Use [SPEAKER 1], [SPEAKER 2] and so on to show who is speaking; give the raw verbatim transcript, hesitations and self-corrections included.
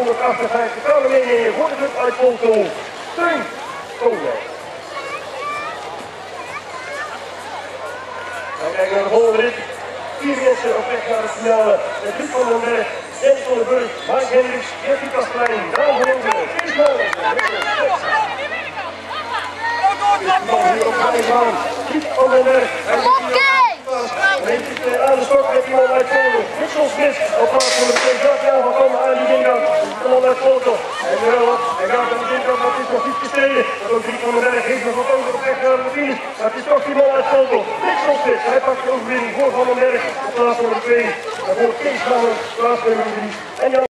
[SPEAKER 1] honderdachtenvijftig graden meenemen voor de club uit Volto. Teun Koolwijk. Dan kijken we naar de volgende rit. Vier mensen op weg naar de finale. Met Ruud van den Berg, Jens van den Burg, Mike Hendricks, Jeffrey Kastelein, Daan van Ongen, Kees Molen. Hier op de baan. Ruud van den Berg. Hij heeft aan de stok met iemand uit Volto. Mitchell Smith op plaats van de twee Jacques van komen aan die bingo. Iemand uit Volto. En wel op. Hij gaat aan de bingo, maar het is nog iets gestreden. Dat ook Ruud van den Berg heeft nog wat over op weg naar de finish. Maar het is toch die man uit Volto. Mitchell Smith. Hij pakt de overwinning voor Van den Berg op plaats van de twee. En voor Kees Molen, plaats nummer drie. En Jan